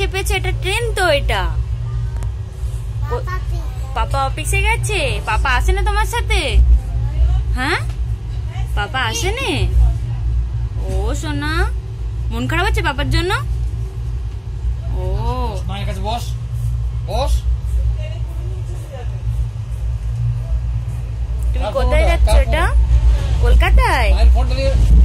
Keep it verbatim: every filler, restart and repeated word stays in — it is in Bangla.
চেপেছে, এটা ট্রেন তো। এটা পাপা অফিসে গেছে। পাপা আসে না তোমার সাথে? হ্যাঁ, পাপা আসেনি। ও সোনা, মন খারাপ হচ্ছে পাপার জন্য? ও মায়ের কাছে বস, বস। তুমি কোথায় যাচ্ছ? এটা কলকাতায়। মায়ের ফোনটা নিয়ে